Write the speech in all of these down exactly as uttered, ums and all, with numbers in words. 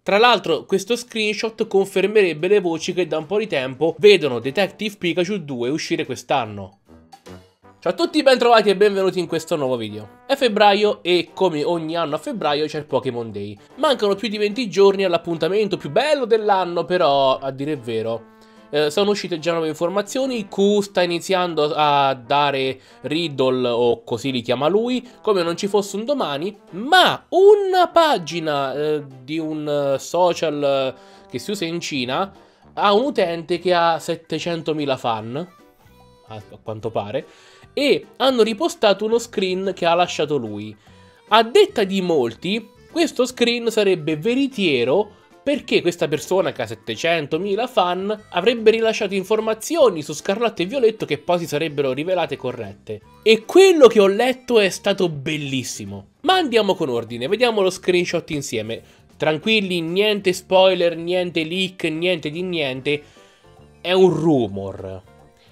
Tra l'altro questo screenshot confermerebbe le voci che da un po' di tempo vedono Detective Pikachu due uscire quest'anno. Ciao a tutti, bentrovati e benvenuti in questo nuovo video. È febbraio e come ogni anno a febbraio c'è il Pokémon Day. Mancano più di venti giorni all'appuntamento più bello dell'anno, però a dire il vero eh, sono uscite già nuove informazioni. Q sta iniziando a dare Riddle, o così li chiama lui, come non ci fosse un domani, ma una pagina eh, di un social eh, che si usa in Cina ha un utente che ha settecentomila fan, a quanto pare, e hanno ripostato uno screen che ha lasciato lui. A detta di molti, questo screen sarebbe veritiero perché questa persona che ha settecentomila fan avrebbe rilasciato informazioni su Scarlatto e Violetto che poi si sarebbero rivelate corrette. E quello che ho letto è stato bellissimo. Ma andiamo con ordine, vediamo lo screenshot insieme. Tranquilli, niente spoiler, niente leak, niente di niente. È un rumor,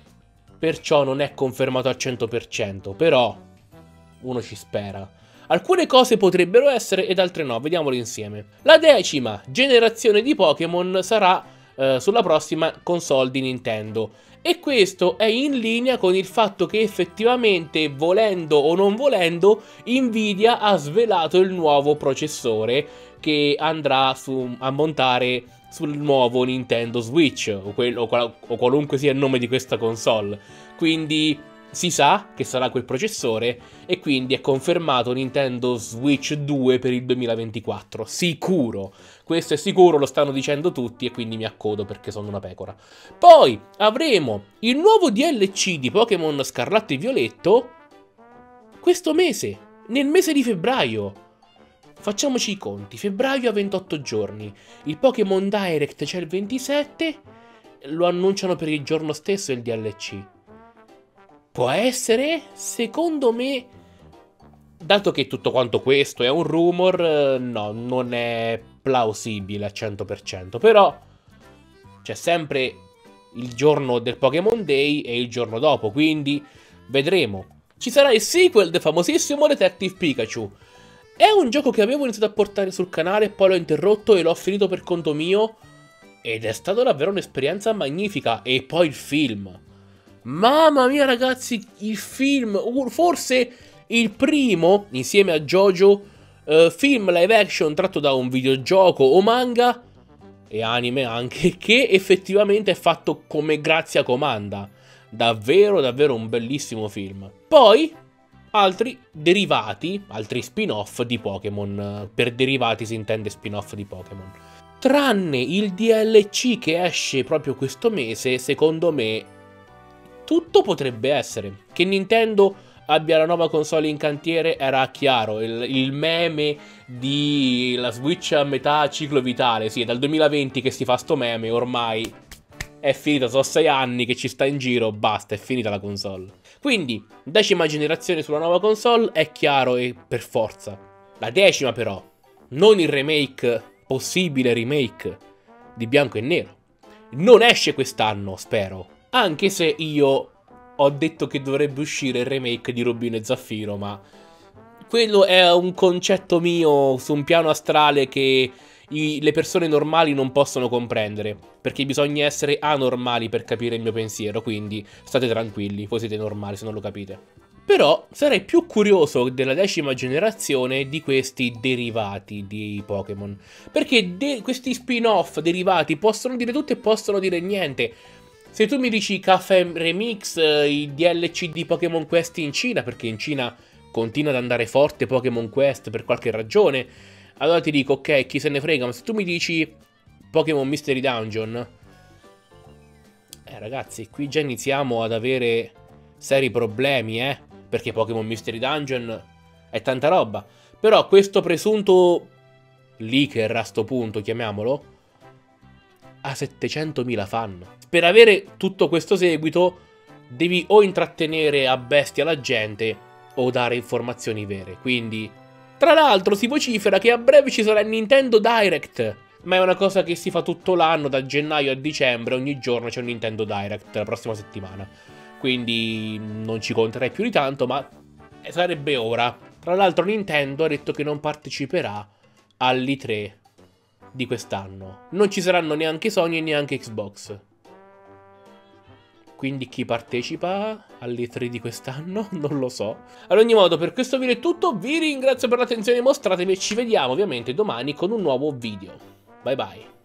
perciò non è confermato al cento per cento, però uno ci spera. Alcune cose potrebbero essere ed altre no, vediamole insieme. La decima generazione di Pokémon sarà eh, sulla prossima console di Nintendo. E questo è in linea con il fatto che effettivamente, volendo o non volendo, Nvidia ha svelato il nuovo processore che andrà su, a montare sul nuovo Nintendo Switch, o, quello, o qualunque sia il nome di questa console. Quindi si sa che sarà quel processore e quindi è confermato Nintendo Switch due per il duemilaventiquattro. Sicuro! Questo è sicuro, lo stanno dicendo tutti e quindi mi accodo perché sono una pecora. Poi avremo il nuovo D L C di Pokémon Scarlatto e Violetto questo mese, nel mese di febbraio. Facciamoci i conti, febbraio ha ventotto giorni, il Pokémon Direct c'è il ventisette, lo annunciano per il giorno stesso il D L C. Può essere? Secondo me, dato che tutto quanto questo è un rumor, no, non è plausibile al cento per cento, però c'è sempre il giorno del Pokémon Day e il giorno dopo, quindi vedremo. Ci sarà il sequel del famosissimo Detective Pikachu. È un gioco che avevo iniziato a portare sul canale, poi l'ho interrotto e l'ho finito per conto mio. Ed è stata davvero un'esperienza magnifica. E poi il film. Mamma mia ragazzi, il film, forse il primo, insieme a JoJo, eh, film live action tratto da un videogioco o manga, e anime anche, che effettivamente è fatto come grazia comanda. Davvero, davvero un bellissimo film. Poi altri derivati, altri spin-off di Pokémon. Per derivati si intende spin-off di Pokémon. Tranne il D L C che esce proprio questo mese, secondo me tutto potrebbe essere. Che Nintendo abbia la nuova console in cantiere era chiaro. Il, il meme di la Switch a metà ciclo vitale, sì, è dal duemilaventi che si fa sto meme, ormai è finita, sono sei anni che ci sta in giro, basta, è finita la console. Quindi, decima generazione sulla nuova console, è chiaro e per forza. La decima però, non il remake, possibile remake, di Bianco e Nero. Non esce quest'anno, spero. Anche se io ho detto che dovrebbe uscire il remake di Rubino e Zaffiro, ma quello è un concetto mio su un piano astrale che I, le persone normali non possono comprendere, perché bisogna essere anormali per capire il mio pensiero, quindi state tranquilli, voi siete normali se non lo capite. Però sarei più curioso della decima generazione di questi derivati di Pokémon, perché questi spin-off derivati possono dire tutto e possono dire niente. Se tu mi dici Cafe Remix, i D L C di Pokémon Quest in Cina, perché in Cina continua ad andare forte Pokémon Quest per qualche ragione, allora ti dico, ok, chi se ne frega, ma se tu mi dici Pokémon Mystery Dungeon, eh ragazzi, qui già iniziamo ad avere seri problemi, eh, perché Pokémon Mystery Dungeon è tanta roba. Però questo presunto leaker, a sto punto, chiamiamolo, ha settecentomila fan. Per avere tutto questo seguito devi o intrattenere a bestia la gente o dare informazioni vere, quindi... Tra l'altro si vocifera che a breve ci sarà il Nintendo Direct, ma è una cosa che si fa tutto l'anno, da gennaio a dicembre, ogni giorno c'è un Nintendo Direct, la prossima settimana. Quindi non ci conterei più di tanto, ma sarebbe ora. Tra l'altro Nintendo ha detto che non parteciperà all'I tre di quest'anno. Non ci saranno neanche Sony e neanche Xbox. Quindi chi partecipa alle tre di quest'anno? Non lo so. Ad ogni modo, per questo video è tutto. Vi ringrazio per l'attenzione mostrata e ci vediamo ovviamente domani con un nuovo video. Bye bye.